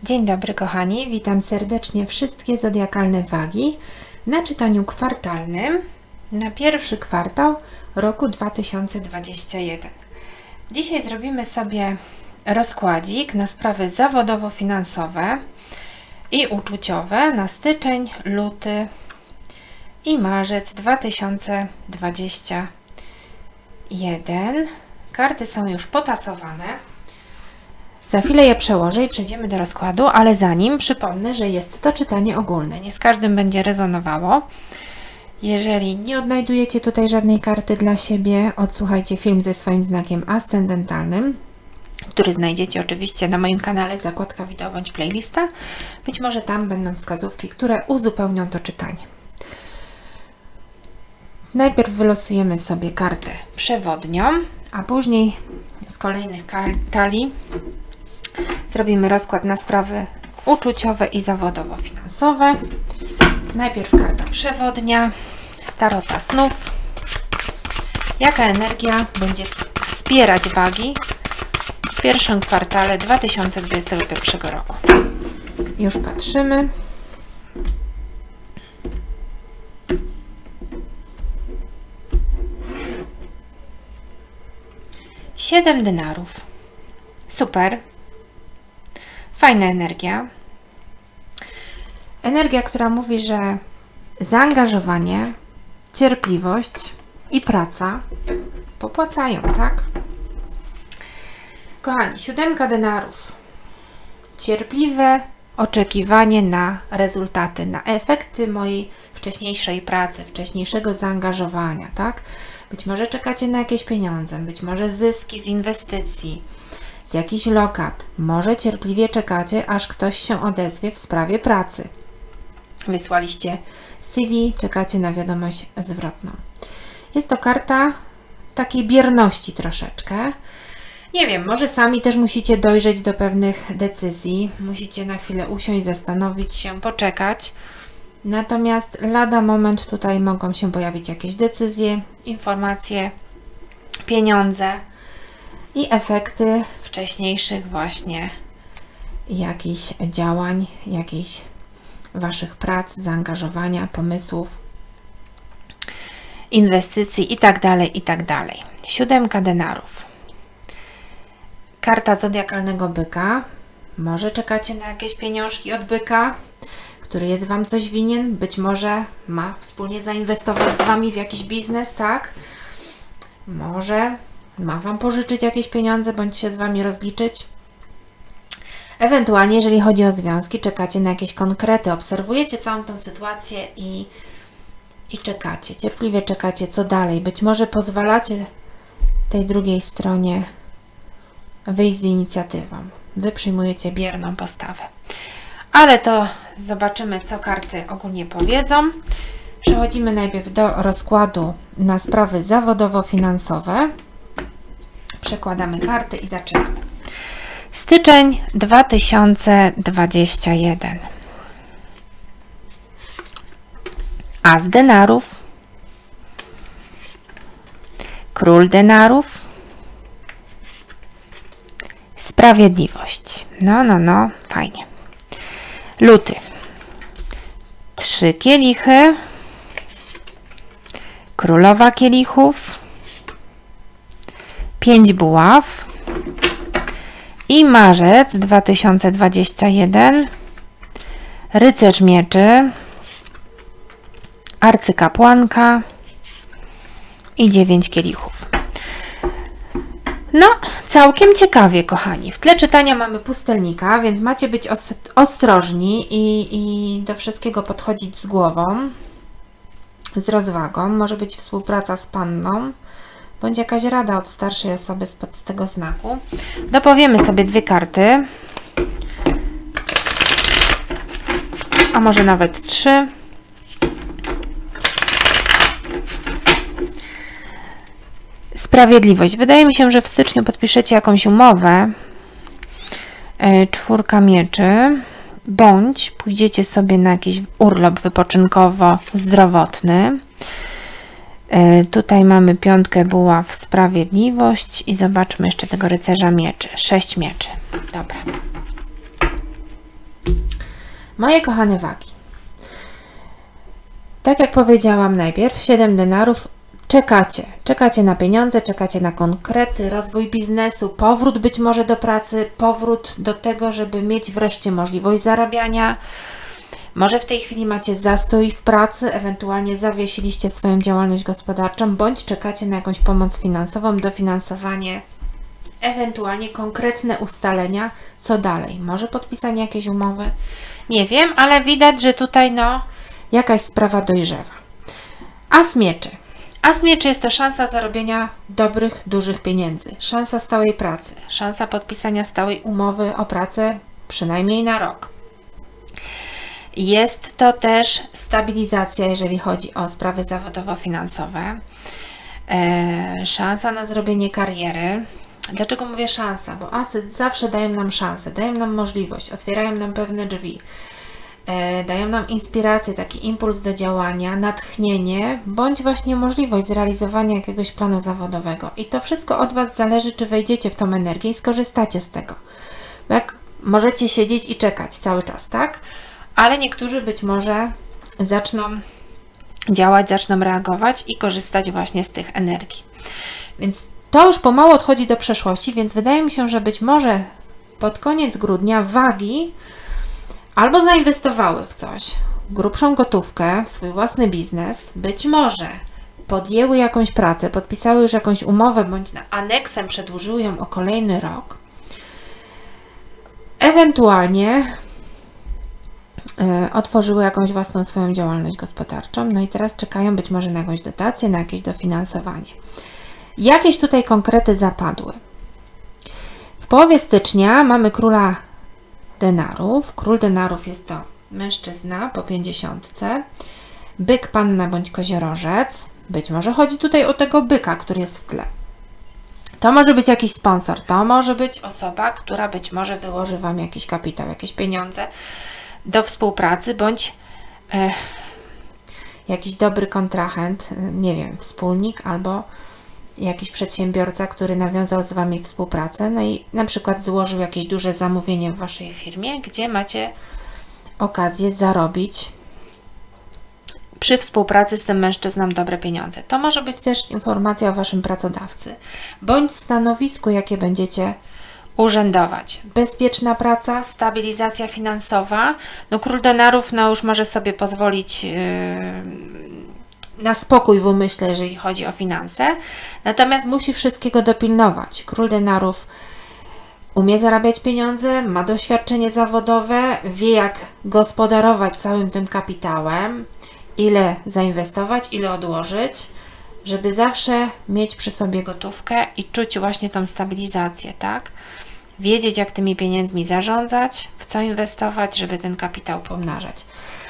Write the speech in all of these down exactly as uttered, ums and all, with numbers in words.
Dzień dobry kochani, witam serdecznie wszystkie zodiakalne wagi na czytaniu kwartalnym na pierwszy kwartał roku dwa tysiące dwudziestego pierwszego. Dzisiaj zrobimy sobie rozkładzik na sprawy zawodowo-finansowe i uczuciowe na styczeń, luty i marzec dwa tysiące dwudziesty pierwszy. Karty są już potasowane. Za chwilę je przełożę i przejdziemy do rozkładu, ale zanim przypomnę, że jest to czytanie ogólne. Nie z każdym będzie rezonowało. Jeżeli nie odnajdujecie tutaj żadnej karty dla siebie, odsłuchajcie film ze swoim znakiem ascendentalnym, który znajdziecie oczywiście na moim kanale, zakładka wideo bądź playlista. Być może tam będą wskazówki, które uzupełnią to czytanie. Najpierw wylosujemy sobie kartę przewodnią, a później z kolejnych talii zrobimy rozkład na sprawy uczuciowe i zawodowo-finansowe. Najpierw karta przewodnia z tarota snów. Jaka energia będzie wspierać wagi w pierwszym kwartale dwa tysiące dwudziestego pierwszego roku? Już patrzymy. Siedem denarów. Super. Fajna energia. Energia, która mówi, że zaangażowanie, cierpliwość i praca popłacają, tak? Kochani, siódemka denarów. Cierpliwe oczekiwanie na rezultaty, na efekty mojej wcześniejszej pracy, wcześniejszego zaangażowania, tak? Być może czekacie na jakieś pieniądze, być może zyski z inwestycji, z jakichś lokat. Może cierpliwie czekacie, aż ktoś się odezwie w sprawie pracy. Wysłaliście C V, czekacie na wiadomość zwrotną. Jest to karta takiej bierności troszeczkę. Nie wiem, może sami też musicie dojrzeć do pewnych decyzji. Musicie na chwilę usiąść, zastanowić się, poczekać. Natomiast lada moment tutaj mogą się pojawić jakieś decyzje, informacje, pieniądze i efekty wcześniejszych właśnie jakichś działań, jakichś Waszych prac, zaangażowania, pomysłów, inwestycji itd., itd. Siódemka denarów. Karta zodiakalnego byka. Może czekacie na jakieś pieniążki od byka, który jest Wam coś winien. Być może ma wspólnie zainwestować z Wami w jakiś biznes, tak? Może ma Wam pożyczyć jakieś pieniądze, bądź się z Wami rozliczyć. Ewentualnie, jeżeli chodzi o związki, czekacie na jakieś konkrety, obserwujecie całą tą sytuację i, i czekacie, cierpliwie czekacie, co dalej. Być może pozwalacie tej drugiej stronie wyjść z inicjatywą. Wy przyjmujecie bierną postawę. Ale to zobaczymy, co karty ogólnie powiedzą. Przechodzimy najpierw do rozkładu na sprawy zawodowo-finansowe. Przekładamy karty i zaczynamy. Styczeń dwa tysiące dwudziesty pierwszy. As denarów. Król denarów. Sprawiedliwość. No, no, no, fajnie. Luty. Trzy kielichy. Królowa kielichów. Pięć buław. I marzec dwa tysiące dwudziesty pierwszy. Rycerz mieczy. Arcykapłanka. I dziewięć kielichów. No, całkiem ciekawie, kochani. W tle czytania mamy pustelnika, więc macie być os ostrożni i, i do wszystkiego podchodzić z głową, z rozwagą. Może być współpraca z panną, bądź jakaś rada od starszej osoby spod z tego znaku. Dopowiemy sobie dwie karty, a może nawet trzy. Sprawiedliwość. Wydaje mi się, że w styczniu podpiszecie jakąś umowę. Czwórka mieczy. Bądź pójdziecie sobie na jakiś urlop wypoczynkowo-zdrowotny. Tutaj mamy piątkę buław, sprawiedliwość i zobaczmy jeszcze tego rycerza mieczy. Sześć mieczy. Dobra. Moje kochane wagi, tak jak powiedziałam najpierw, siedem denarów, czekacie, czekacie na pieniądze, czekacie na konkrety, rozwój biznesu, powrót być może do pracy, powrót do tego, żeby mieć wreszcie możliwość zarabiania. Może w tej chwili macie zastój w pracy, ewentualnie zawiesiliście swoją działalność gospodarczą, bądź czekacie na jakąś pomoc finansową, dofinansowanie, ewentualnie konkretne ustalenia, co dalej. Może podpisanie jakiejś umowy? Nie wiem, ale widać, że tutaj no jakaś sprawa dojrzewa. As mieczy. As mieczy jest to szansa zarobienia dobrych, dużych pieniędzy. Szansa stałej pracy. Szansa podpisania stałej umowy o pracę przynajmniej na rok. Jest to też stabilizacja, jeżeli chodzi o sprawy zawodowo-finansowe. E, szansa na zrobienie kariery. Dlaczego mówię szansa? Bo asy zawsze dają nam szansę, dają nam możliwość, otwierają nam pewne drzwi, e, dają nam inspirację, taki impuls do działania, natchnienie, bądź właśnie możliwość zrealizowania jakiegoś planu zawodowego. I to wszystko od Was zależy, czy wejdziecie w tą energię i skorzystacie z tego. Bo jak możecie siedzieć i czekać cały czas, tak? Ale niektórzy być może zaczną działać, zaczną reagować i korzystać właśnie z tych energii. Więc to już pomału odchodzi do przeszłości, więc wydaje mi się, że być może pod koniec grudnia wagi albo zainwestowały w coś, grubszą gotówkę, w swój własny biznes, być może podjęły jakąś pracę, podpisały już jakąś umowę, bądź na aneksem przedłużyły ją o kolejny rok, ewentualnie otworzyły jakąś własną swoją działalność gospodarczą, no i teraz czekają być może na jakąś dotację, na jakieś dofinansowanie. Jakieś tutaj konkrety zapadły. W połowie stycznia mamy króla denarów. Król denarów jest to mężczyzna po pięćdziesiątce, byk, panna bądź koziorożec. Być może chodzi tutaj o tego byka, który jest w tle. To może być jakiś sponsor, to może być osoba, która być może wyłoży Wam jakiś kapitał, jakieś pieniądze do współpracy, bądź e, jakiś dobry kontrahent, nie wiem, wspólnik albo jakiś przedsiębiorca, który nawiązał z Wami współpracę, no i na przykład złożył jakieś duże zamówienie w Waszej firmie, gdzie macie okazję zarobić przy współpracy z tym mężczyzną dobre pieniądze. To może być też informacja o Waszym pracodawcy, bądź stanowisku, jakie będziecie urzędować. Bezpieczna praca, stabilizacja finansowa. No król denarów no już może sobie pozwolić yy, na spokój w umyśle, jeżeli chodzi o finanse. Natomiast musi wszystkiego dopilnować. Król denarów umie zarabiać pieniądze, ma doświadczenie zawodowe, wie jak gospodarować całym tym kapitałem, ile zainwestować, ile odłożyć, żeby zawsze mieć przy sobie gotówkę i czuć właśnie tą stabilizację, tak? Wiedzieć, jak tymi pieniędzmi zarządzać, w co inwestować, żeby ten kapitał pomnażać.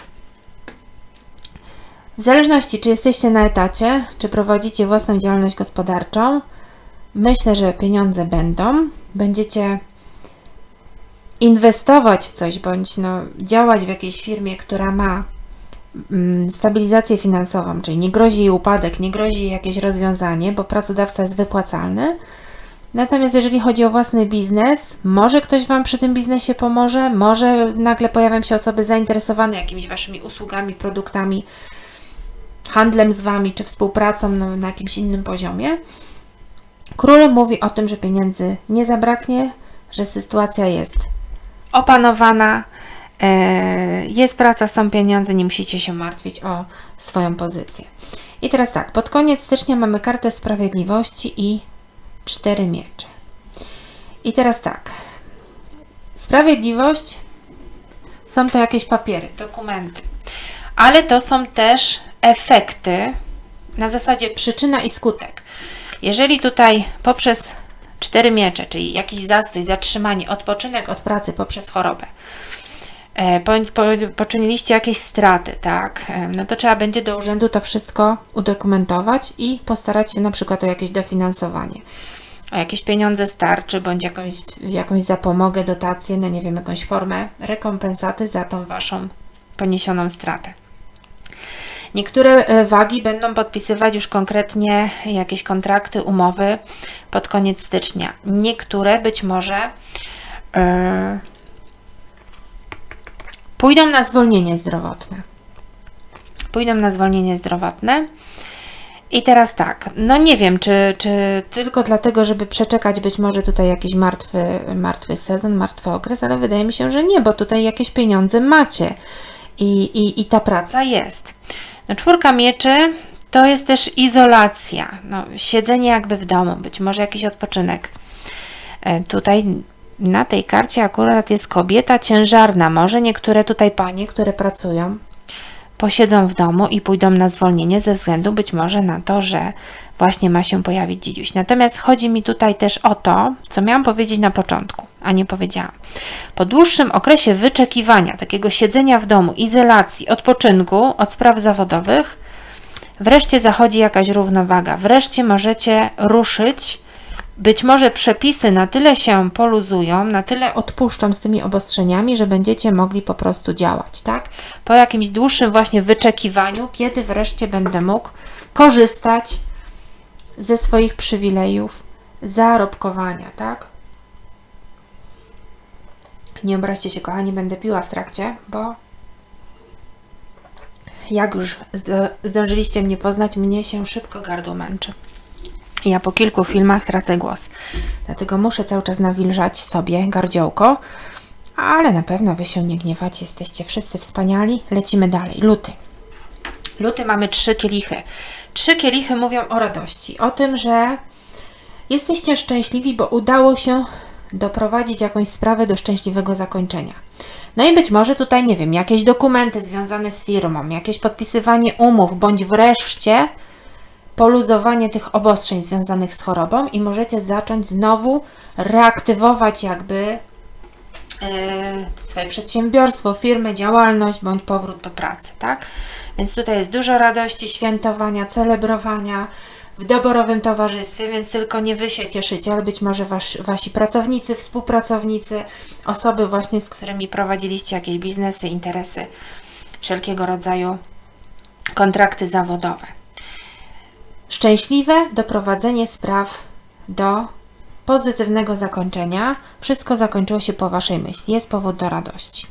W zależności, czy jesteście na etacie, czy prowadzicie własną działalność gospodarczą, myślę, że pieniądze będą. Będziecie inwestować w coś, bądź no, działać w jakiejś firmie, która ma mm, stabilizację finansową, czyli nie grozi jej upadek, nie grozi jej jakieś rozwiązanie, bo pracodawca jest wypłacalny. Natomiast jeżeli chodzi o własny biznes, może ktoś Wam przy tym biznesie pomoże, może nagle pojawią się osoby zainteresowane jakimiś Waszymi usługami, produktami, handlem z Wami, czy współpracą no, na jakimś innym poziomie. Król mówi o tym, że pieniędzy nie zabraknie, że sytuacja jest opanowana, e, jest praca, są pieniądze, nie musicie się martwić o swoją pozycję. I teraz tak, pod koniec stycznia mamy kartę sprawiedliwości i cztery miecze. I teraz tak, sprawiedliwość są to jakieś papiery, dokumenty, ale to są też efekty na zasadzie przyczyna i skutek. Jeżeli tutaj poprzez cztery miecze, czyli jakiś zastój, zatrzymanie, odpoczynek od pracy poprzez chorobę, po, po, poczyniliście jakieś straty, tak, no to trzeba będzie do urzędu to wszystko udokumentować i postarać się na przykład o jakieś dofinansowanie, o jakieś pieniądze starczy, bądź jakąś, jakąś zapomogę, dotację, no nie wiem, jakąś formę rekompensaty za tą Waszą poniesioną stratę. Niektóre wagi będą podpisywać już konkretnie jakieś kontrakty, umowy pod koniec stycznia. Niektóre być może yy, pójdą na zwolnienie zdrowotne. Pójdą na zwolnienie zdrowotne. I teraz tak, no nie wiem, czy, czy tylko dlatego, żeby przeczekać być może tutaj jakiś martwy, martwy sezon, martwy okres, ale wydaje mi się, że nie, bo tutaj jakieś pieniądze macie i, i, i ta praca jest. No, czwórka mieczy to jest też izolacja, no, siedzenie jakby w domu, być może jakiś odpoczynek. E, tutaj na tej karcie akurat jest kobieta ciężarna, może niektóre tutaj panie, które pracują, posiedzą w domu i pójdą na zwolnienie ze względu być może na to, że właśnie ma się pojawić dzidziuś. Natomiast chodzi mi tutaj też o to, co miałam powiedzieć na początku, a nie powiedziałam. Po dłuższym okresie wyczekiwania, takiego siedzenia w domu, izolacji, odpoczynku od spraw zawodowych, wreszcie zachodzi jakaś równowaga. Wreszcie możecie ruszyć. Być może przepisy na tyle się poluzują, na tyle odpuszczą z tymi obostrzeniami, że będziecie mogli po prostu działać, tak? Po jakimś dłuższym właśnie wyczekiwaniu, kiedy wreszcie będę mógł korzystać ze swoich przywilejów zarobkowania, tak? Nie obraźcie się, kochani, będę piła w trakcie, bo jak już zdążyliście mnie poznać, mnie się szybko gardło męczy. Ja po kilku filmach tracę głos, dlatego muszę cały czas nawilżać sobie gardziołko, ale na pewno Wy się nie gniewacie, jesteście wszyscy wspaniali. Lecimy dalej. Luty. Luty mamy trzy kielichy. Trzy kielichy mówią o radości, o tym, że jesteście szczęśliwi, bo udało się doprowadzić jakąś sprawę do szczęśliwego zakończenia. No i być może tutaj, nie wiem, jakieś dokumenty związane z firmą, jakieś podpisywanie umów, bądź wreszcie poluzowanie tych obostrzeń związanych z chorobą i możecie zacząć znowu reaktywować jakby yy, swoje przedsiębiorstwo, firmę, działalność bądź powrót do pracy, tak? Więc tutaj jest dużo radości, świętowania, celebrowania w doborowym towarzystwie, więc tylko nie Wy się cieszycie, ale być może wasz, Wasi pracownicy, współpracownicy, osoby właśnie, z którymi prowadziliście jakieś biznesy, interesy, wszelkiego rodzaju kontrakty zawodowe. Szczęśliwe doprowadzenie spraw do pozytywnego zakończenia. Wszystko zakończyło się po Waszej myśli. Jest powód do radości.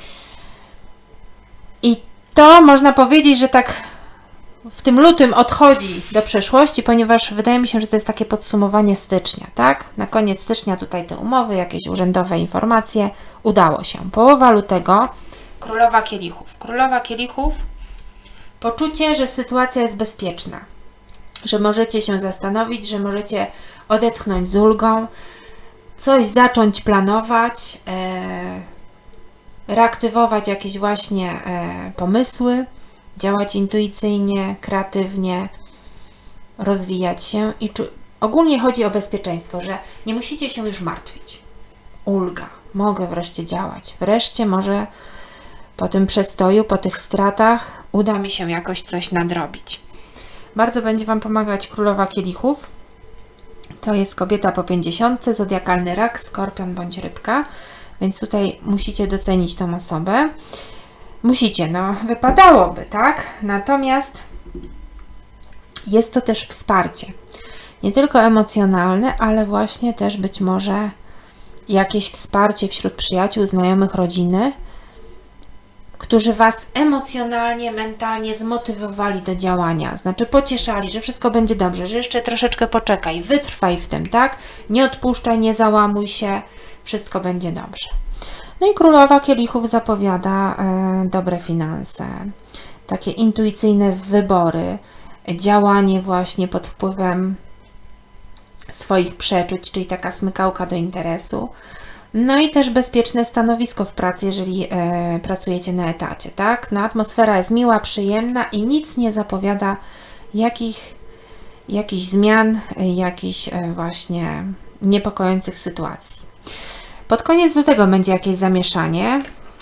I to można powiedzieć, że tak w tym lutym odchodzi do przeszłości, ponieważ wydaje mi się, że to jest takie podsumowanie stycznia, tak? Na koniec stycznia tutaj te umowy, jakieś urzędowe informacje. Udało się. Połowa lutego. Królowa kielichów. Królowa kielichów. Poczucie, że sytuacja jest bezpieczna. Że możecie się zastanowić, że możecie odetchnąć z ulgą, coś zacząć planować, e, reaktywować jakieś właśnie e, pomysły, działać intuicyjnie, kreatywnie, rozwijać się i ogólnie chodzi o bezpieczeństwo, że nie musicie się już martwić. Ulga, mogę wreszcie działać, wreszcie może po tym przestoju, po tych stratach uda mi się jakoś coś nadrobić. Bardzo będzie Wam pomagać Królowa Kielichów. To jest kobieta po pięćdziesiątce, zodiakalny rak, skorpion bądź rybka. Więc tutaj musicie docenić tą osobę. Musicie, no wypadałoby, tak? Natomiast jest to też wsparcie. Nie tylko emocjonalne, ale właśnie też być może jakieś wsparcie wśród przyjaciół, znajomych, rodziny, którzy Was emocjonalnie, mentalnie zmotywowali do działania, znaczy pocieszali, że wszystko będzie dobrze, że jeszcze troszeczkę poczekaj, wytrwaj w tym, tak? Nie odpuszczaj, nie załamuj się, wszystko będzie dobrze. No i Królowa Kielichów zapowiada e, dobre finanse, takie intuicyjne wybory, działanie właśnie pod wpływem swoich przeczuć, czyli taka smykałka do interesu. No i też bezpieczne stanowisko w pracy, jeżeli e, pracujecie na etacie, tak? No, atmosfera jest miła, przyjemna i nic nie zapowiada jakich, jakichś zmian, jakichś e, właśnie niepokojących sytuacji. Pod koniec lutego będzie jakieś zamieszanie.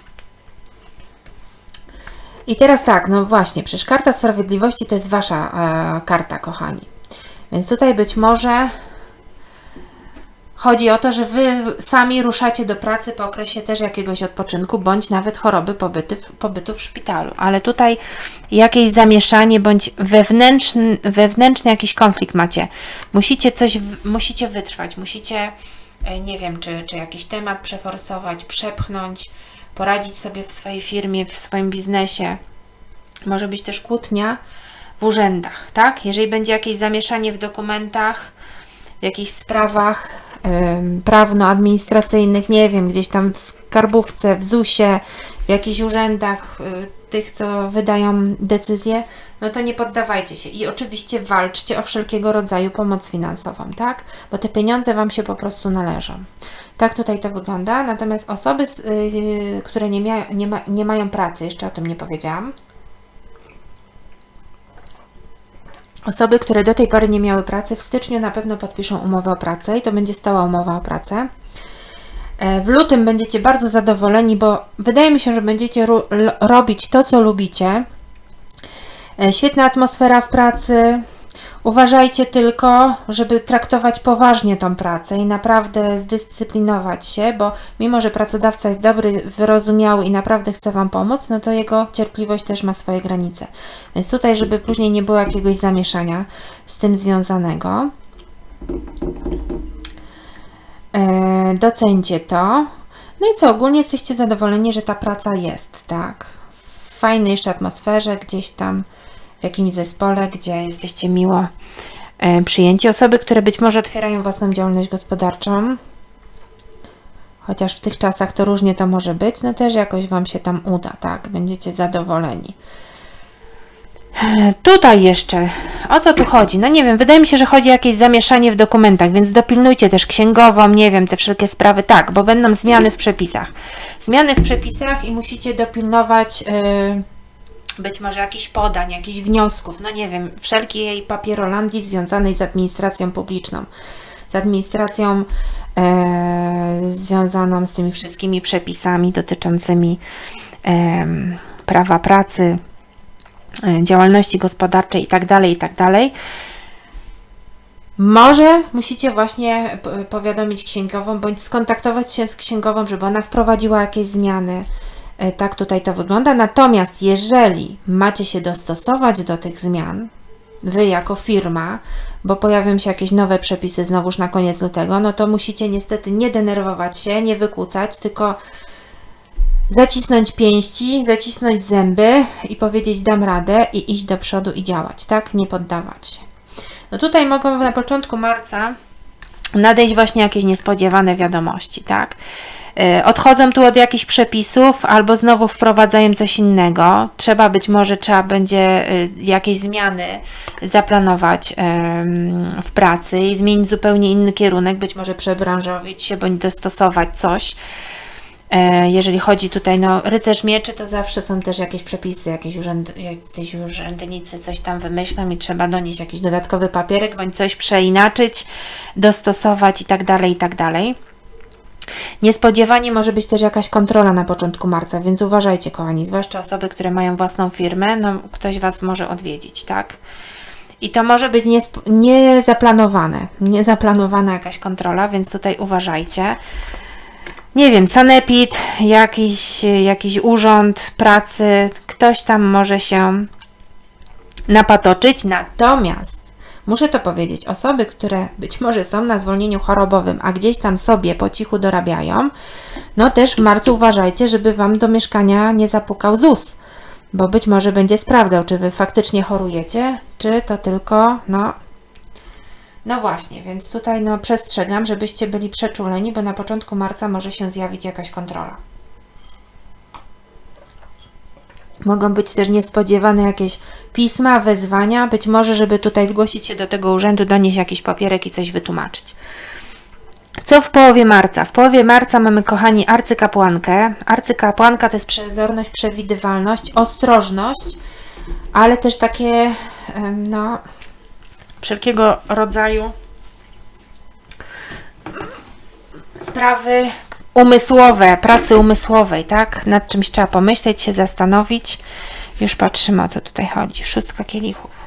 I teraz tak, no właśnie, przecież karta sprawiedliwości to jest Wasza e, karta, kochani. Więc tutaj być może chodzi o to, że Wy sami ruszacie do pracy po okresie też jakiegoś odpoczynku, bądź nawet choroby, pobyty, pobytu w szpitalu. Ale tutaj jakieś zamieszanie, bądź wewnętrzny, wewnętrzny jakiś konflikt macie. Musicie coś, musicie wytrwać, musicie, nie wiem, czy, czy jakiś temat przeforsować, przepchnąć, poradzić sobie w swojej firmie, w swoim biznesie. Może być też kłótnia w urzędach, tak? Jeżeli będzie jakieś zamieszanie w dokumentach, w jakichś sprawach yy, prawno-administracyjnych, nie wiem, gdzieś tam w skarbówce, w zusie, w jakichś urzędach, yy, tych, co wydają decyzje, no to nie poddawajcie się. I oczywiście walczcie o wszelkiego rodzaju pomoc finansową, tak? Bo te pieniądze Wam się po prostu należą. Tak tutaj to wygląda. Natomiast osoby, yy, które nie, mia nie, ma nie mają pracy, jeszcze o tym nie powiedziałam, osoby, które do tej pory nie miały pracy, w styczniu na pewno podpiszą umowę o pracę i to będzie stała umowa o pracę. W lutym będziecie bardzo zadowoleni, bo wydaje mi się, że będziecie ro robić to, co lubicie. Świetna atmosfera w pracy. Uważajcie tylko, żeby traktować poważnie tą pracę i naprawdę zdyscyplinować się, bo mimo, że pracodawca jest dobry, wyrozumiały i naprawdę chce Wam pomóc, no to jego cierpliwość też ma swoje granice. Więc tutaj, żeby później nie było jakiegoś zamieszania z tym związanego. E, doceńcie to. No i co, ogólnie jesteście zadowoleni, że ta praca jest, tak? W fajnej jeszcze atmosferze, gdzieś tam w jakimś zespole, gdzie jesteście miło e, przyjęci. Osoby, które być może otwierają własną działalność gospodarczą, chociaż w tych czasach to różnie to może być, no też jakoś Wam się tam uda, tak? Będziecie zadowoleni. E, tutaj jeszcze, o co tu chodzi? No nie wiem, wydaje mi się, że chodzi o jakieś zamieszanie w dokumentach, więc dopilnujcie też księgową, nie wiem, te wszelkie sprawy, tak, bo będą zmiany w przepisach. Zmiany w przepisach i musicie dopilnować yy, być może jakichś podań, jakichś wniosków, no nie wiem, wszelkiej papierolandii związanej z administracją publiczną, z administracją e, związaną z tymi wszystkimi przepisami dotyczącymi e, prawa pracy, e, działalności gospodarczej i tak dalej, i tak dalej. Może musicie właśnie powiadomić księgową, bądź skontaktować się z księgową, żeby ona wprowadziła jakieś zmiany. Tak tutaj to wygląda. Natomiast jeżeli macie się dostosować do tych zmian, Wy jako firma, bo pojawią się jakieś nowe przepisy znowuż na koniec lutego, no to musicie niestety nie denerwować się, nie wykłócać, tylko zacisnąć pięści, zacisnąć zęby i powiedzieć dam radę i iść do przodu i działać, tak? Nie poddawać się. No tutaj mogą na początku marca nadejść właśnie jakieś niespodziewane wiadomości, tak? Odchodzą tu od jakichś przepisów albo znowu wprowadzają coś innego. Trzeba być może, trzeba będzie jakieś zmiany zaplanować w pracy i zmienić zupełnie inny kierunek, być może przebranżowić się bądź dostosować coś. Jeżeli chodzi tutaj, no rycerz mieczy, to zawsze są też jakieś przepisy, jakieś, urzęd, jakieś urzędnicy coś tam wymyślą i trzeba donieść jakiś dodatkowy papierek bądź coś przeinaczyć, dostosować i tak dalej, i tak dalej. Niespodziewanie może być też jakaś kontrola na początku marca, więc uważajcie, kochani, zwłaszcza osoby, które mają własną firmę, no ktoś Was może odwiedzić, tak? I to może być niezaplanowane, niezaplanowana jakaś kontrola, więc tutaj uważajcie. Nie wiem, sanepid, jakiś, jakiś urząd pracy, ktoś tam może się napatoczyć, natomiast muszę to powiedzieć, osoby, które być może są na zwolnieniu chorobowym, a gdzieś tam sobie po cichu dorabiają, no też w marcu uważajcie, żeby Wam do mieszkania nie zapukał Z U S, bo być może będzie sprawdzał, czy Wy faktycznie chorujecie, czy to tylko, no, no właśnie, więc tutaj no przestrzegam, żebyście byli przeczuleni, bo na początku marca może się zjawić jakaś kontrola. Mogą być też niespodziewane jakieś pisma, wezwania, być może, żeby tutaj zgłosić się do tego urzędu, donieść jakiś papierek i coś wytłumaczyć. Co w połowie marca? W połowie marca mamy, kochani, arcykapłankę. Arcykapłanka to jest przezorność, przewidywalność, ostrożność, ale też takie, no, wszelkiego rodzaju sprawy umysłowe, pracy umysłowej, tak? Nad czymś trzeba pomyśleć, się zastanowić. Już patrzymy, o co tutaj chodzi. Szóstka kielichów.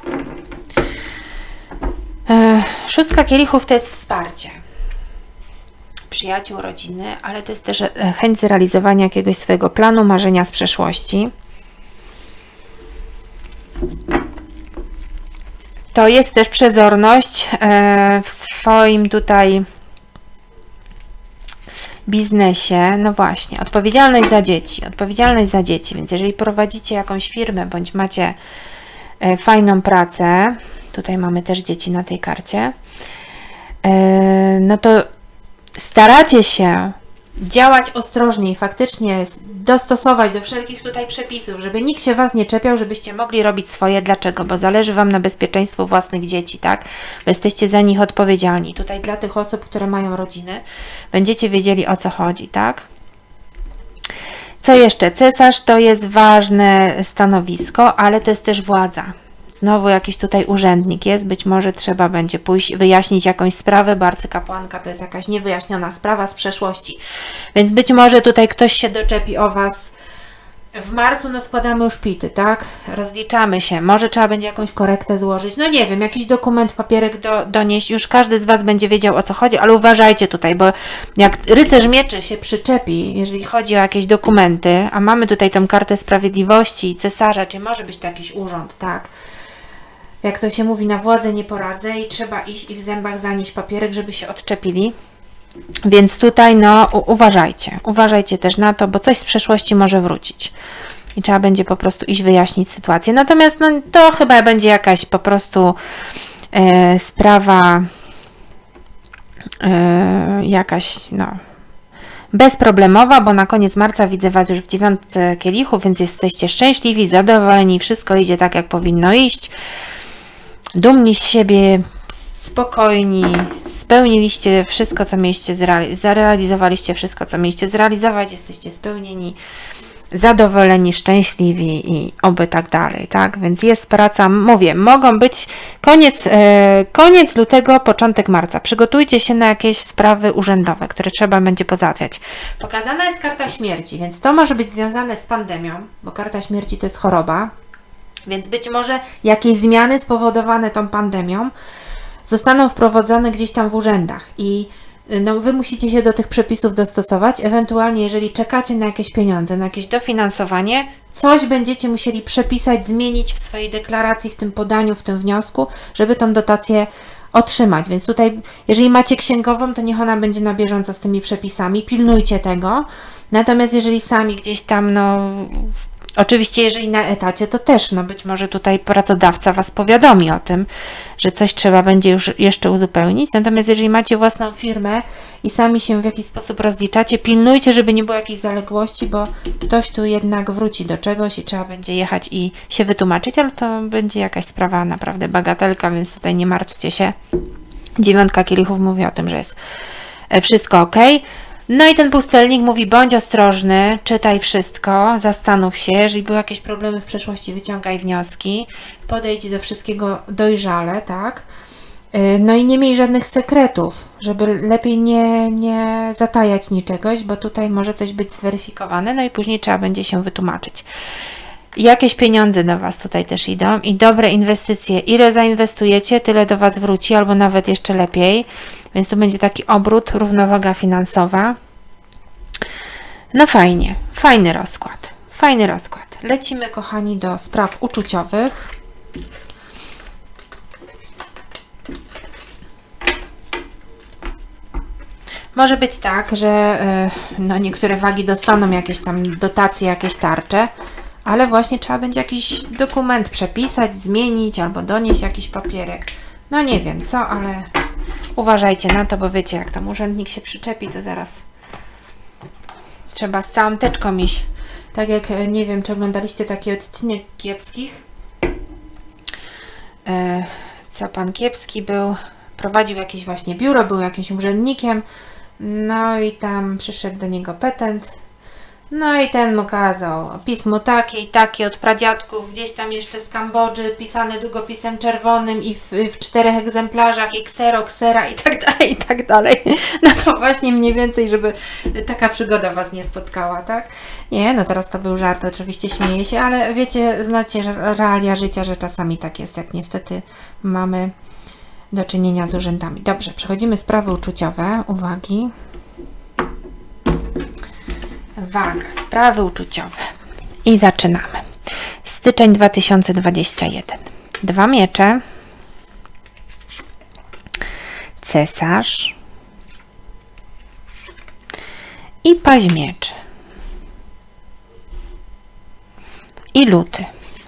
E, szóstka kielichów to jest wsparcie przyjaciół, rodziny, ale to jest też chęć zrealizowania jakiegoś swojego planu, marzenia z przeszłości. To jest też przezorność e, w swoim tutaj, biznesie, no właśnie, odpowiedzialność za dzieci, odpowiedzialność za dzieci, więc jeżeli prowadzicie jakąś firmę, bądź macie e, fajną pracę, tutaj mamy też dzieci na tej karcie, e, no to staracie się działać ostrożniej, faktycznie dostosować do wszelkich tutaj przepisów, żeby nikt się Was nie czepiał, żebyście mogli robić swoje. Dlaczego? Bo zależy Wam na bezpieczeństwu własnych dzieci, tak? Bo jesteście za nich odpowiedzialni. Tutaj dla tych osób, które mają rodziny, będziecie wiedzieli, o co chodzi, tak? Co jeszcze? Cesarz to jest ważne stanowisko, ale to jest też władza. Znowu jakiś tutaj urzędnik jest, być może trzeba będzie pójść wyjaśnić jakąś sprawę, bo arcykapłanka to jest jakaś niewyjaśniona sprawa z przeszłości. Więc być może tutaj ktoś się doczepi o Was. W marcu no składamy już pity, tak? Rozliczamy się. Może trzeba będzie jakąś korektę złożyć. No nie wiem, jakiś dokument, papierek do, donieść. Już każdy z Was będzie wiedział, o co chodzi, ale uważajcie tutaj, bo jak rycerz mieczy się przyczepi, jeżeli chodzi o jakieś dokumenty, a mamy tutaj tą kartę sprawiedliwości i cesarza, czy może być to jakiś urząd, tak? Jak to się mówi, na władzę nie poradzę i trzeba iść i w zębach zanieść papierek, żeby się odczepili. Więc tutaj no uważajcie, uważajcie też na to, bo coś z przeszłości może wrócić. I trzeba będzie po prostu iść wyjaśnić sytuację. Natomiast no, to chyba będzie jakaś po prostu e, sprawa e, jakaś no bezproblemowa, bo na koniec marca widzę Was już w dziewiątce kielichów, więc jesteście szczęśliwi, zadowoleni, wszystko idzie tak, jak powinno iść. Dumni z siebie, spokojni, spełniliście wszystko, co mieliście zrealizować, zarealizowaliście wszystko, co mieliście zrealizować, jesteście spełnieni, zadowoleni, szczęśliwi i oby tak dalej, tak? Więc jest praca, mówię, mogą być koniec, e, koniec lutego, początek marca. Przygotujcie się na jakieś sprawy urzędowe, które trzeba będzie pozałatwiać. Pokazana jest karta śmierci, więc to może być związane z pandemią, bo karta śmierci to jest choroba, więc być może jakieś zmiany spowodowane tą pandemią zostaną wprowadzone gdzieś tam w urzędach i no, Wy musicie się do tych przepisów dostosować, ewentualnie jeżeli czekacie na jakieś pieniądze, na jakieś dofinansowanie, coś będziecie musieli przepisać, zmienić w swojej deklaracji, w tym podaniu, w tym wniosku, żeby tą dotację otrzymać. Więc tutaj, jeżeli macie księgową, to niech ona będzie na bieżąco z tymi przepisami, pilnujcie tego. Natomiast jeżeli sami gdzieś tam, no oczywiście jeżeli na etacie, to też, no być może tutaj pracodawca Was powiadomi o tym, że coś trzeba będzie już jeszcze uzupełnić. Natomiast jeżeli macie własną firmę i sami się w jakiś sposób rozliczacie, pilnujcie, żeby nie było jakichś zaległości, bo ktoś tu jednak wróci do czegoś i trzeba będzie jechać i się wytłumaczyć, ale to będzie jakaś sprawa naprawdę bagatelka, więc tutaj nie martwcie się. Dziewiątka kielichów mówi o tym, że jest wszystko ok. No i ten pustelnik mówi, bądź ostrożny, czytaj wszystko, zastanów się, jeżeli były jakieś problemy w przeszłości, wyciągaj wnioski, podejdź do wszystkiego dojrzale, tak? No i nie miej żadnych sekretów, żeby lepiej nie, nie zatajać niczegoś, bo tutaj może coś być zweryfikowane, no i później trzeba będzie się wytłumaczyć. Jakieś pieniądze do Was tutaj też idą i dobre inwestycje. Ile zainwestujecie, tyle do Was wróci, albo nawet jeszcze lepiej. Więc tu będzie taki obrót, równowaga finansowa. No fajnie, fajny rozkład. Fajny rozkład. Lecimy, kochani, do spraw uczuciowych. Może być tak, że no, niektóre wagi dostaną jakieś tam dotacje, jakieś tarcze, ale właśnie trzeba będzie jakiś dokument przepisać, zmienić albo donieść jakiś papierek. No nie wiem co, ale uważajcie na to, bo wiecie, jak tam urzędnik się przyczepi, to zaraz trzeba z całą teczką iść. Tak jak, nie wiem, czy oglądaliście taki odcinek Kiepskich. E, co pan Kiepski był, prowadził jakieś właśnie biuro, był jakimś urzędnikiem, no i tam przyszedł do niego petent. No i ten mu kazał pismo takie i takie od pradziadków, gdzieś tam jeszcze z Kambodży, pisane długopisem czerwonym i w, w czterech egzemplarzach i ksero, ksera i tak dalej, i tak dalej. No to właśnie mniej więcej, żeby taka przygoda Was nie spotkała, tak? Nie, no teraz to był żart, oczywiście śmieję się, ale wiecie, znacie realia życia, że czasami tak jest, jak niestety mamy do czynienia z urzędami. Dobrze, przechodzimy sprawy uczuciowe, uwagi. Waga, sprawy uczuciowe. I zaczynamy. Styczeń dwa tysiące dwudziesty pierwszy. Dwa miecze. Cesarz. i paź mieczy. I luty.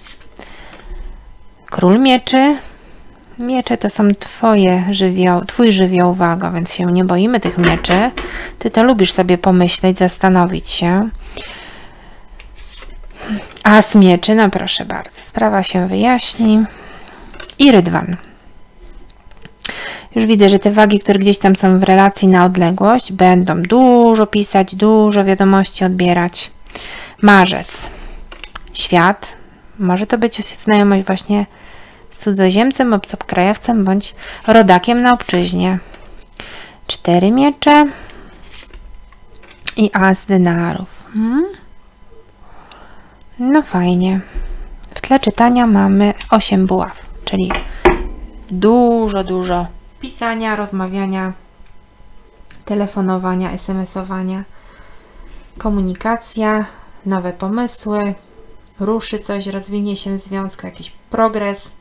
Król mieczy. Miecze to są twoje żywioł, twój żywioł, uwaga, więc się nie boimy tych mieczy. Ty to lubisz sobie pomyśleć, zastanowić się. As mieczy, no proszę bardzo, sprawa się wyjaśni. I rydwan. Już widzę, że te wagi, które gdzieś tam są w relacji na odległość, będą dużo pisać, dużo wiadomości odbierać. Marzec. Świat. Może to być znajomość właśnie z cudzoziemcem, obcokrajowcem bądź rodakiem na obczyźnie. Cztery miecze i as denarów. Hmm? No fajnie. W tle czytania mamy osiem buław, czyli dużo, dużo pisania, rozmawiania, telefonowania, es em esowania, komunikacja, nowe pomysły, ruszy coś, rozwinie się w związku, jakiś progres.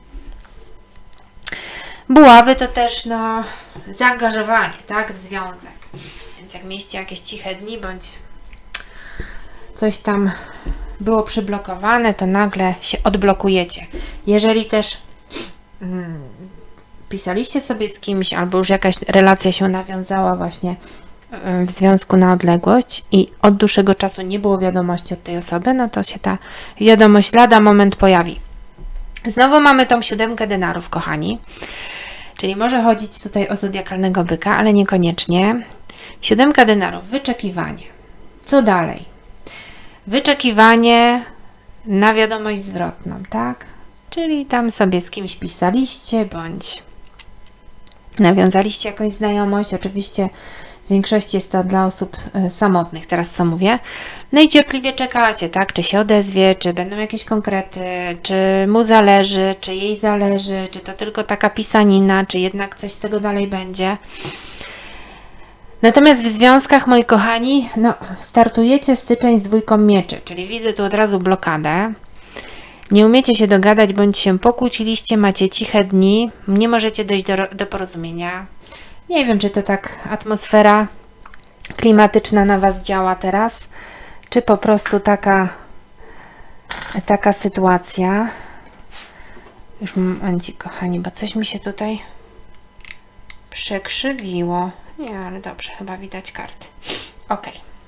Buławy to też no, zaangażowanie, tak, w związek. Więc jak mieliście jakieś ciche dni, bądź coś tam było przyblokowane, to nagle się odblokujecie. Jeżeli też hmm, pisaliście sobie z kimś, albo już jakaś relacja się nawiązała właśnie w związku na odległość i od dłuższego czasu nie było wiadomości od tej osoby, no to się ta wiadomość lada moment pojawi. Znowu mamy tą siódemkę denarów, kochani. Czyli może chodzić tutaj o zodiakalnego byka, ale niekoniecznie. Siódemka denarów, wyczekiwanie. Co dalej? Wyczekiwanie na wiadomość zwrotną, tak? Czyli tam sobie z kimś pisaliście, bądź nawiązaliście jakąś znajomość. Oczywiście w większości jest to dla osób samotnych, teraz co mówię. No i cierpliwie czekacie, tak? Czy się odezwie, czy będą jakieś konkrety, czy mu zależy, czy jej zależy, czy to tylko taka pisanina, czy jednak coś z tego dalej będzie. Natomiast w związkach, moi kochani, no, startujecie styczeń z dwójką mieczy, czyli widzę tu od razu blokadę. Nie umiecie się dogadać, bądź się pokłóciliście, macie ciche dni, nie możecie dojść do, do porozumienia. Nie wiem, czy to tak atmosfera klimatyczna na Was działa teraz, czy po prostu taka, taka sytuacja. Już momencik, kochani, bo coś mi się tutaj przekrzywiło. Nie, ale dobrze, chyba widać karty. Ok.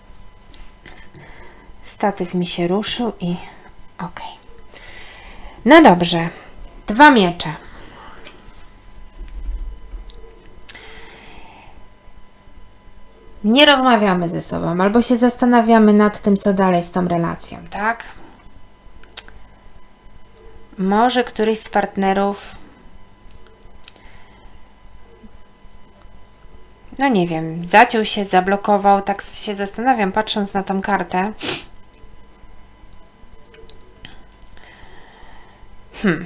Statyw mi się ruszył i ok. No dobrze. Dwa miecze. Nie rozmawiamy ze sobą, albo się zastanawiamy nad tym, co dalej z tą relacją, tak? Może któryś z partnerów, no nie wiem, zaciął się, zablokował, tak się zastanawiam, patrząc na tą kartę. Hmm.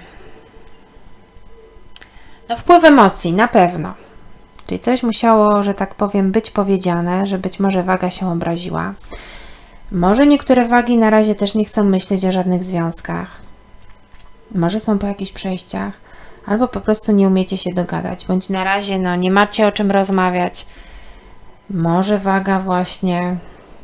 No wpływ emocji, na pewno. Czyli coś musiało, że tak powiem, być powiedziane, że być może waga się obraziła. Może niektóre wagi na razie też nie chcą myśleć o żadnych związkach. Może są po jakichś przejściach, albo po prostu nie umiecie się dogadać, bądź na razie no, nie macie o czym rozmawiać. Może waga właśnie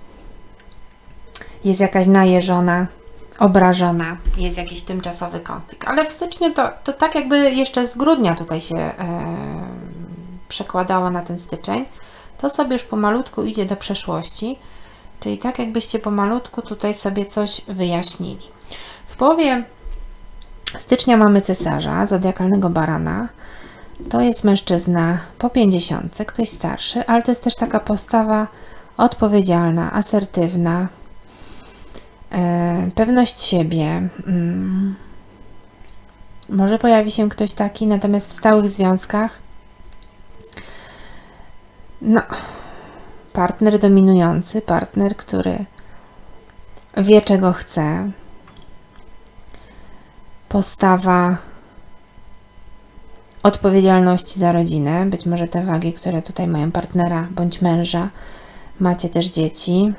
jest jakaś najeżona, obrażona, jest jakiś tymczasowy konflikt. Ale w styczniu to, to tak jakby jeszcze z grudnia tutaj się e, przekładało na ten styczeń, to sobie już pomalutku idzie do przeszłości, czyli tak jakbyście pomalutku tutaj sobie coś wyjaśnili. W połowie stycznia mamy cesarza, zodiakalnego barana. To jest mężczyzna po pięćdziesiątce, ktoś starszy, ale to jest też taka postawa odpowiedzialna, asertywna, e, pewność siebie. Mm. Może pojawi się ktoś taki, natomiast w stałych związkach no, partner dominujący, partner, który wie, czego chce. Postawa odpowiedzialności za rodzinę. Być może te wagi, które tutaj mają partnera bądź męża, macie też dzieci.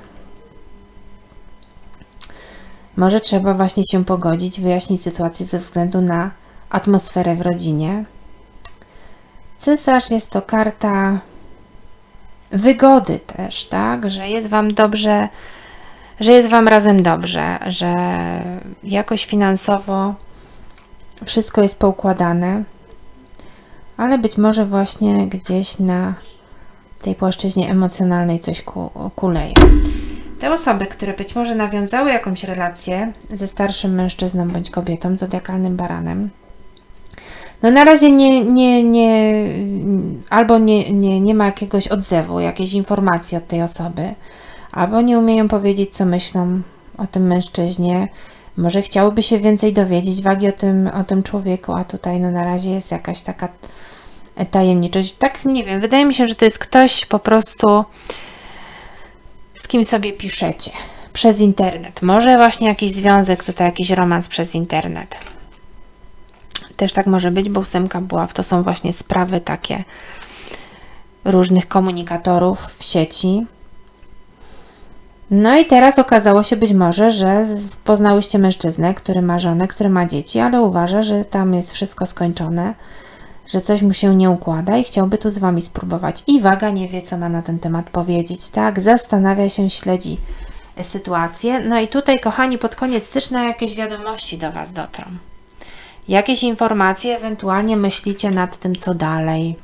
Może trzeba właśnie się pogodzić, wyjaśnić sytuację ze względu na atmosferę w rodzinie. Cesarz jest to karta wygody też, tak, że jest Wam dobrze, że jest Wam razem dobrze, że jakoś finansowo wszystko jest poukładane, ale być może właśnie gdzieś na tej płaszczyźnie emocjonalnej coś ku, kuleje. Te osoby, które być może nawiązały jakąś relację ze starszym mężczyzną bądź kobietą, zodiakalnym baranem, no na razie nie, nie, nie albo nie, nie, nie ma jakiegoś odzewu, jakiejś informacji od tej osoby, albo nie umieją powiedzieć, co myślą o tym mężczyźnie. Może chciałyby się więcej dowiedzieć wagi o tym, o tym człowieku, a tutaj no na razie jest jakaś taka tajemniczość. Tak, nie wiem, wydaje mi się, że to jest ktoś po prostu, z kim sobie piszecie przez internet. Może właśnie jakiś związek, tutaj jakiś romans przez internet. Też tak może być, bo ósemka buław to są właśnie sprawy takie różnych komunikatorów w sieci. No i teraz okazało się być może, że poznałyście mężczyznę, który ma żonę, który ma dzieci, ale uważa, że tam jest wszystko skończone, że coś mu się nie układa i chciałby tu z Wami spróbować. I waga nie wie, co ma na ten temat powiedzieć, tak? Zastanawia się, śledzi sytuację. No i tutaj, kochani, pod koniec stycznia jakieś wiadomości do Was dotrą. Jakieś informacje, ewentualnie myślicie nad tym, co dalej.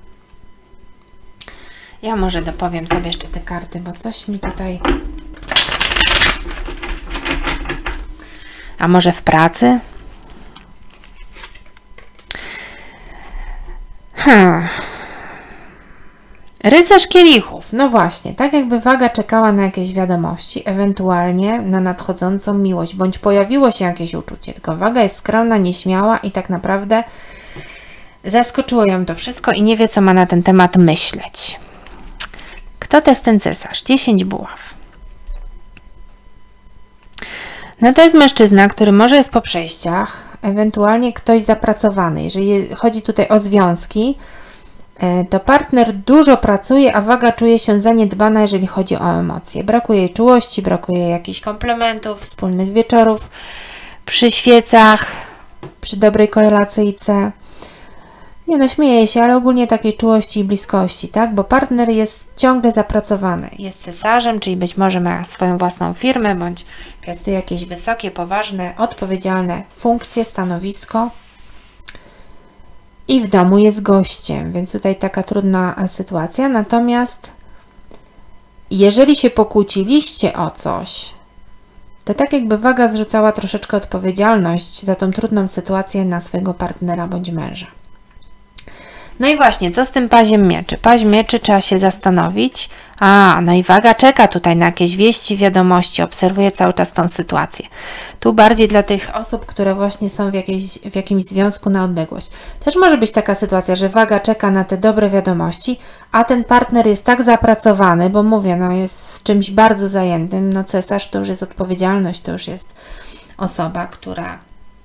Ja może dopowiem sobie jeszcze te karty, bo coś mi tutaj... A może w pracy? Hmm. Rycerz kielichów. No właśnie, tak jakby waga czekała na jakieś wiadomości, ewentualnie na nadchodzącą miłość, bądź pojawiło się jakieś uczucie, tylko waga jest skromna, nieśmiała i tak naprawdę zaskoczyło ją to wszystko i nie wie, co ma na ten temat myśleć. Kto to jest ten cesarz? dziesięć buław. No to jest mężczyzna, który może jest po przejściach, ewentualnie ktoś zapracowany. Jeżeli chodzi tutaj o związki, to partner dużo pracuje, a waga czuje się zaniedbana, jeżeli chodzi o emocje. Brakuje jej czułości, brakuje jakichś komplementów, wspólnych wieczorów, przy świecach, przy dobrej korelacyjce. Nie no, śmieję się, ale ogólnie takiej czułości i bliskości, tak? Bo partner jest ciągle zapracowany. Jest cesarzem, czyli być może ma swoją własną firmę, bądź piastuje jakieś wysokie, poważne, odpowiedzialne funkcje, stanowisko. I w domu jest gościem, więc tutaj taka trudna sytuacja. Natomiast jeżeli się pokłóciliście o coś, to tak jakby waga zrzucała troszeczkę odpowiedzialność za tą trudną sytuację na swojego partnera bądź męża. No i właśnie, co z tym paziem mieczy? Paź mieczy, trzeba się zastanowić. A, no i waga czeka tutaj na jakieś wieści, wiadomości, obserwuje cały czas tą sytuację. Tu bardziej dla tych osób, które właśnie są w, jakiejś, w jakimś związku na odległość. Też może być taka sytuacja, że waga czeka na te dobre wiadomości, a ten partner jest tak zapracowany, bo mówię, no jest czymś bardzo zajętym. No cesarz to już jest odpowiedzialność, to już jest osoba, która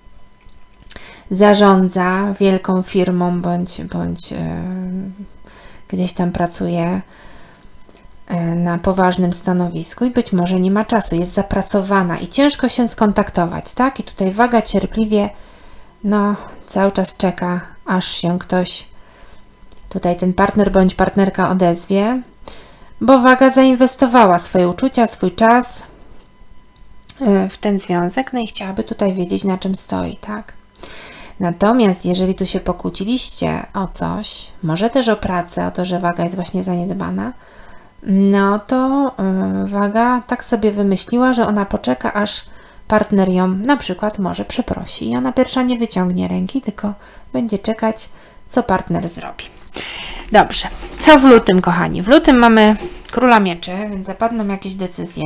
zarządza wielką firmą, bądź, bądź yy, gdzieś tam pracuje yy, na poważnym stanowisku i być może nie ma czasu, jest zapracowana i ciężko się skontaktować, tak? I tutaj waga cierpliwie, no, cały czas czeka, aż się ktoś, tutaj ten partner bądź partnerka odezwie, bo waga zainwestowała swoje uczucia, swój czas yy, w ten związek, no i chciałaby tutaj wiedzieć, na czym stoi, tak? Natomiast jeżeli tu się pokłóciliście o coś, może też o pracę, o to, że waga jest właśnie zaniedbana, no to yy, waga tak sobie wymyśliła, że ona poczeka, aż partner ją na przykład może przeprosi. I ona pierwsza nie wyciągnie ręki, tylko będzie czekać, co partner zrobi. Dobrze, co w lutym, kochani? W lutym mamy króla mieczy, więc zapadną jakieś decyzje.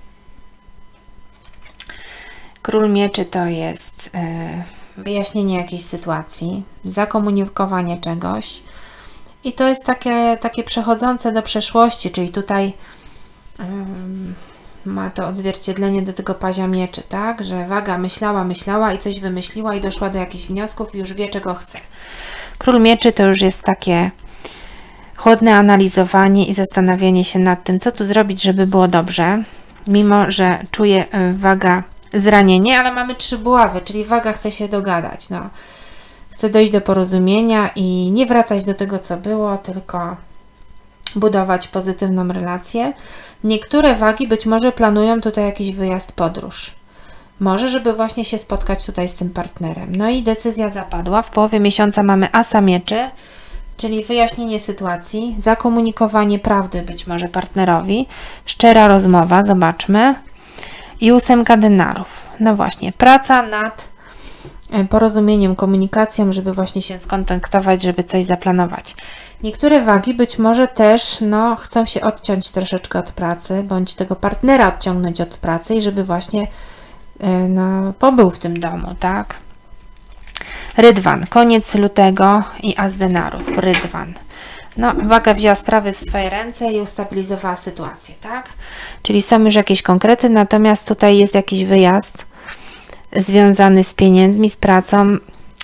Król mieczy to jest... Yy, wyjaśnienie jakiejś sytuacji, zakomunikowanie czegoś i to jest takie, takie przechodzące do przeszłości, czyli tutaj um, ma to odzwierciedlenie do tego pazia mieczy, tak, że waga myślała, myślała i coś wymyśliła i doszła do jakichś wniosków i już wie, czego chce. Król mieczy to już jest takie chłodne analizowanie i zastanawianie się nad tym, co tu zrobić, żeby było dobrze, mimo że czuje waga zranienie, ale mamy trzy buławy, czyli waga chce się dogadać, no. Chce dojść do porozumienia i nie wracać do tego, co było, tylko budować pozytywną relację. Niektóre wagi być może planują tutaj jakiś wyjazd, podróż. Może, żeby właśnie się spotkać tutaj z tym partnerem. No i decyzja zapadła. W połowie miesiąca mamy asa mieczy, czyli wyjaśnienie sytuacji, zakomunikowanie prawdy być może partnerowi, szczera rozmowa, zobaczmy. I ósemka denarów. No właśnie, praca nad porozumieniem, komunikacją, żeby właśnie się skontaktować, żeby coś zaplanować. Niektóre wagi być może też no, chcą się odciąć troszeczkę od pracy, bądź tego partnera odciągnąć od pracy i żeby właśnie no, pobył w tym domu, tak? Rydwan, koniec lutego i as denarów, rydwan. No, waga wzięła sprawy w swoje ręce i ustabilizowała sytuację, tak? Czyli są już jakieś konkrety, natomiast tutaj jest jakiś wyjazd związany z pieniędzmi, z pracą.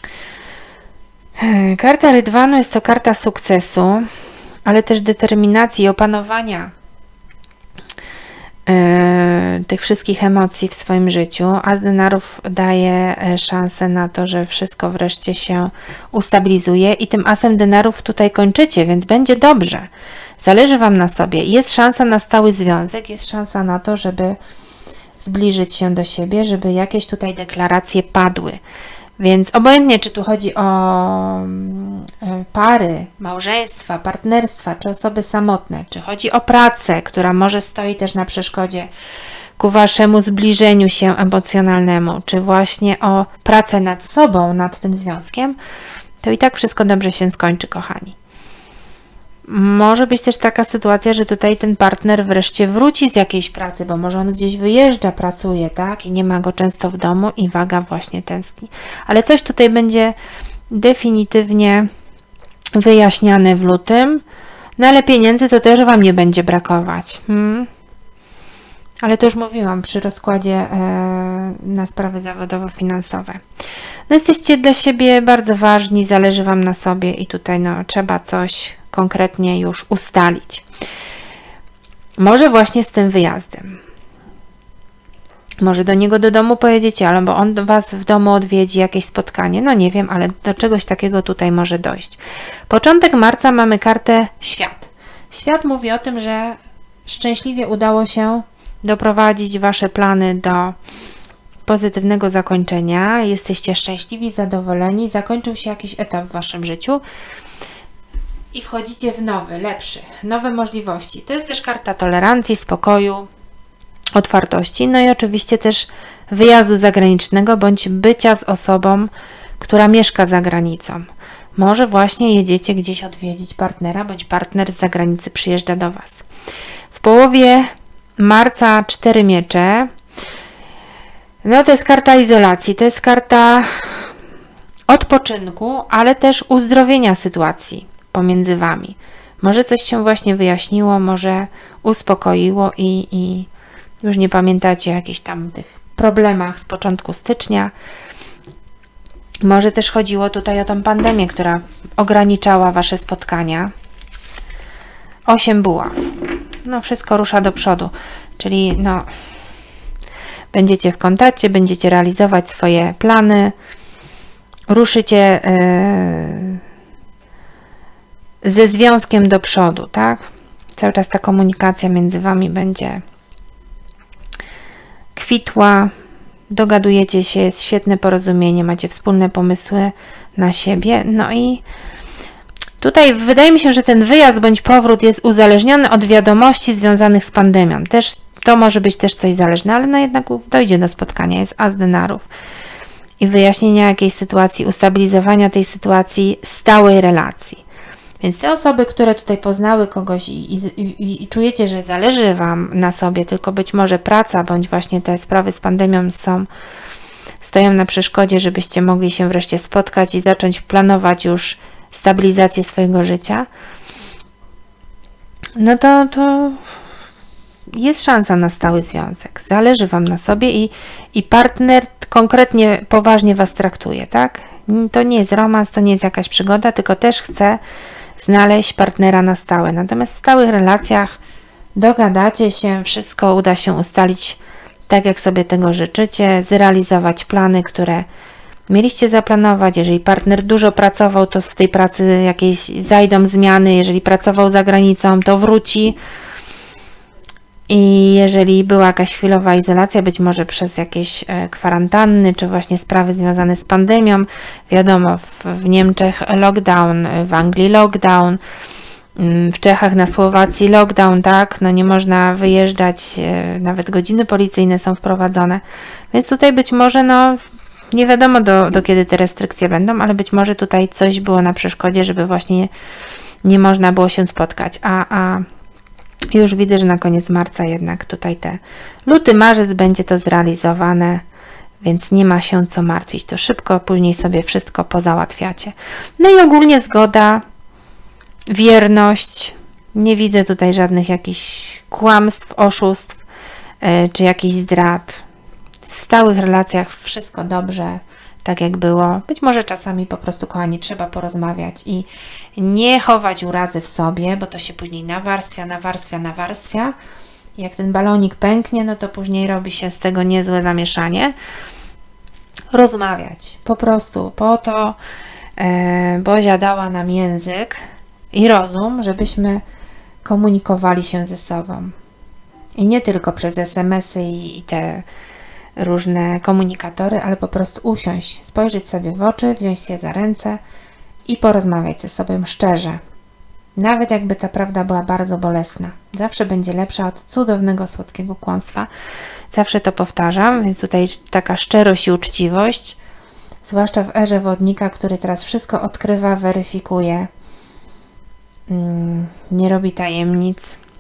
Karta rydwanu jest to karta sukcesu, ale też determinacji i opanowania yy, tych wszystkich emocji w swoim życiu. As denarów daje szansę na to, że wszystko wreszcie się ustabilizuje i tym asem denarów tutaj kończycie, więc będzie dobrze. Zależy Wam na sobie. Jest szansa na stały związek, jest szansa na to, żeby zbliżyć się do siebie, żeby jakieś tutaj deklaracje padły. Więc obojętnie, czy tu chodzi o pary, małżeństwa, partnerstwa, czy osoby samotne, czy chodzi o pracę, która może stoi też na przeszkodzie ku Waszemu zbliżeniu się emocjonalnemu, czy właśnie o pracę nad sobą, nad tym związkiem, to i tak wszystko dobrze się skończy, kochani. Może być też taka sytuacja, że tutaj ten partner wreszcie wróci z jakiejś pracy, bo może on gdzieś wyjeżdża, pracuje, tak? I nie ma go często w domu i waga właśnie tęskni. Ale coś tutaj będzie definitywnie wyjaśniane w lutym. No ale pieniędzy to też Wam nie będzie brakować. Hmm? Ale to już mówiłam przy rozkładzie e, na sprawy zawodowo-finansowe. No jesteście dla siebie bardzo ważni, zależy Wam na sobie i tutaj no, trzeba coś konkretnie już ustalić. Może właśnie z tym wyjazdem. Może do niego do domu pojedziecie, albo on do Was w domu odwiedzi, jakieś spotkanie. No nie wiem, ale do czegoś takiego tutaj może dojść. Początek marca mamy kartę Świat. Świat mówi o tym, że szczęśliwie udało się doprowadzić Wasze plany do pozytywnego zakończenia. Jesteście szczęśliwi, zadowoleni. Zakończył się jakiś etap w Waszym życiu. I wchodzicie w nowy, lepszy, nowe możliwości. To jest też karta tolerancji, spokoju, otwartości, no i oczywiście też wyjazdu zagranicznego, bądź bycia z osobą, która mieszka za granicą. Może właśnie jedziecie gdzieś odwiedzić partnera, bądź partner z zagranicy przyjeżdża do Was. W połowie marca cztery miecze. No to jest karta izolacji, to jest karta odpoczynku, ale też uzdrowienia sytuacji pomiędzy Wami. Może coś się właśnie wyjaśniło, może uspokoiło i, i już nie pamiętacie o jakichś tam tych problemach z początku stycznia. Może też chodziło tutaj o tą pandemię, która ograniczała Wasze spotkania. Osiem buław. No wszystko rusza do przodu, czyli no będziecie w kontakcie, będziecie realizować swoje plany, ruszycie yy, ze związkiem do przodu, tak? Cały czas ta komunikacja między Wami będzie kwitła, dogadujecie się, jest świetne porozumienie, macie wspólne pomysły na siebie, no i tutaj wydaje mi się, że ten wyjazd bądź powrót jest uzależniony od wiadomości związanych z pandemią. Też to może być też coś zależne, ale no jednak dojdzie do spotkania, jest as denarów i wyjaśnienia jakiejś sytuacji, ustabilizowania tej sytuacji, stałej relacji. Więc te osoby, które tutaj poznały kogoś i, i, i, i czujecie, że zależy Wam na sobie, tylko być może praca, bądź właśnie te sprawy z pandemią są, stoją na przeszkodzie, żebyście mogli się wreszcie spotkać i zacząć planować już stabilizację swojego życia, no to, to jest szansa na stały związek. Zależy Wam na sobie i, i partner konkretnie, poważnie Was traktuje, tak? To nie jest romans, to nie jest jakaś przygoda, tylko też chce znaleźć partnera na stałe. Natomiast w stałych relacjach dogadacie się, wszystko uda się ustalić tak, jak sobie tego życzycie, zrealizować plany, które mieliście zaplanować. Jeżeli partner dużo pracował, to w tej pracy jakieś zajdą zmiany. Jeżeli pracował za granicą, to wróci. I jeżeli była jakaś chwilowa izolacja, być może przez jakieś kwarantanny, czy właśnie sprawy związane z pandemią, wiadomo, w, w Niemczech lockdown, w Anglii lockdown, w Czechach, na Słowacji lockdown, tak, no nie można wyjeżdżać, nawet godziny policyjne są wprowadzone, więc tutaj być może, no nie wiadomo do, do kiedy te restrykcje będą, ale być może tutaj coś było na przeszkodzie, żeby właśnie nie, nie można było się spotkać, a, a już widzę, że na koniec marca jednak tutaj te luty, marzec będzie to zrealizowane, więc nie ma się co martwić, to szybko później sobie wszystko pozałatwiacie. No i ogólnie zgoda, wierność, nie widzę tutaj żadnych jakichś kłamstw, oszustw, yy, czy jakichś zdrad. W stałych relacjach wszystko dobrze, tak jak było. Być może czasami po prostu, kochani, trzeba porozmawiać i nie chować urazy w sobie, bo to się później nawarstwia, nawarstwia, nawarstwia. I jak ten balonik pęknie, no to później robi się z tego niezłe zamieszanie. Rozmawiać, po prostu, po to e, Bozia dała nam język i rozum, żebyśmy komunikowali się ze sobą. I nie tylko przez es em esy i, i te różne komunikatory, ale po prostu usiąść, spojrzeć sobie w oczy, wziąć się za ręce i porozmawiać ze sobą szczerze. Nawet jakby ta prawda była bardzo bolesna. Zawsze będzie lepsza od cudownego, słodkiego kłamstwa. Zawsze to powtarzam, więc tutaj taka szczerość i uczciwość, zwłaszcza w erze wodnika, który teraz wszystko odkrywa, weryfikuje, nie robi tajemnic.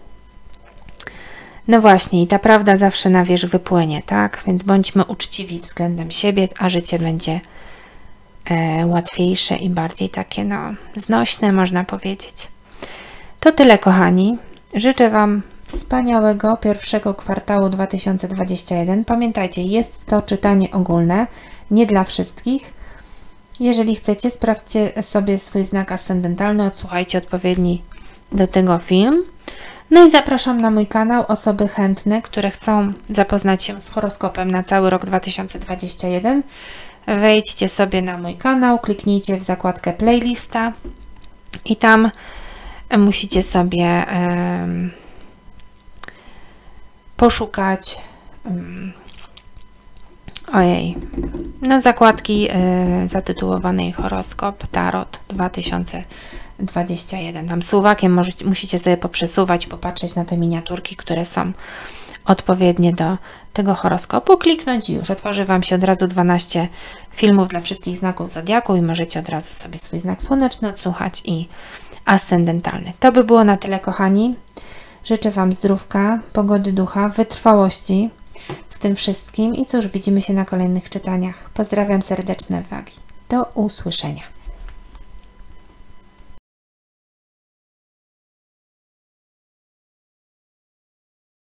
No właśnie, i ta prawda zawsze na wierzch wypłynie, tak? Więc bądźmy uczciwi względem siebie, a życie będzie e, łatwiejsze i bardziej takie, no, znośne, można powiedzieć. To tyle, kochani. Życzę Wam wspaniałego pierwszego kwartału dwa tysiące dwudziestego pierwszego. Pamiętajcie, jest to czytanie ogólne, nie dla wszystkich. Jeżeli chcecie, sprawdźcie sobie swój znak ascendentalny, odsłuchajcie odpowiedni do tego film. No i zapraszam na mój kanał osoby chętne, które chcą zapoznać się z horoskopem na cały rok dwa tysiące dwudziesty pierwszy. Wejdźcie sobie na mój kanał, kliknijcie w zakładkę playlista i tam musicie sobie um, poszukać um, ojej, no zakładki y, zatytułowanej horoskop Tarot dwa tysiące dwudziesty pierwszy. Tam suwakiem możecie, musicie sobie poprzesuwać, popatrzeć na te miniaturki, które są odpowiednie do tego horoskopu, kliknąć i już otworzy Wam się od razu dwanaście filmów dla wszystkich znaków zodiaku i możecie od razu sobie swój znak słoneczny odsłuchać i ascendentalny. To by było na tyle, kochani. Życzę Wam zdrówka, pogody ducha, wytrwałości w tym wszystkim i cóż, widzimy się na kolejnych czytaniach. Pozdrawiam, serdeczne wagi. Do usłyszenia.